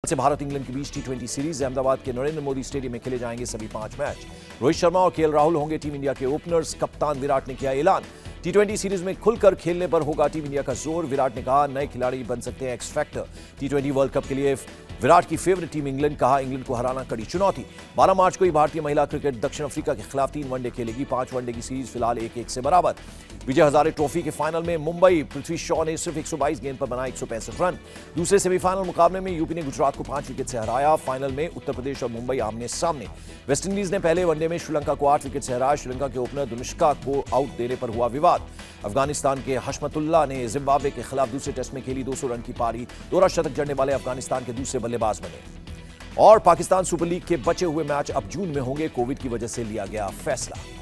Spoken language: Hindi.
से भारत इंग्लैंड के बीच टी20 सीरीज अहमदाबाद के नरेंद्र मोदी स्टेडियम में खेले जाएंगे सभी 5 मैच। रोहित शर्मा और केएल राहुल होंगे टीम इंडिया के ओपनर्स। कप्तान विराट ने किया ऐलान, टी20 सीरीज में खुलकर खेलने पर होगा टीम इंडिया का जोर। विराट ने कहा, नए खिलाड़ी बन सकते हैं एक्स फैक्टर। टी20 वर्ल्ड कप के लिए विराट की फेवरेट टीम इंग्लैंड। कहा, इंग्लैंड को हराना कड़ी चुनौती। 12 मार्च को ही भारतीय महिला क्रिकेट दक्षिण अफ्रीका के खिलाफ 3 वनडे खेलेगी। 5 वनडे की सीरीज फिलहाल 1-1 से बराबर। विजय हजारे ट्रॉफी के फाइनल में मुंबई पृथ्वी शॉ ने सिर्फ 122 गेंद पर बनाए 165 रन। दूसरे सेमीफाइनल मुकाबले में यूपी ने गुजरात को 5 विकेट से हराया। फाइनल में उत्तर प्रदेश और मुंबई आमने सामने। वेस्टइंडीज ने पहले वनडे में श्रीलंका को 8 विकेट से हराया। श्रीलंका के ओपनर दुनिश्का को आउट देने पर हुआ विवाद। अफगानिस्तान के हशमतुल्लाह ने जिम्बाब्वे के खिलाफ दूसरे टेस्ट में खेली 200 रन की पारी। दोहरा शतक जड़ने वाले अफगानिस्तान के दूसरे बल्लेबाज बने। और पाकिस्तान सुपर लीग के बचे हुए मैच अब जून में होंगे। कोविड की वजह से लिया गया फैसला।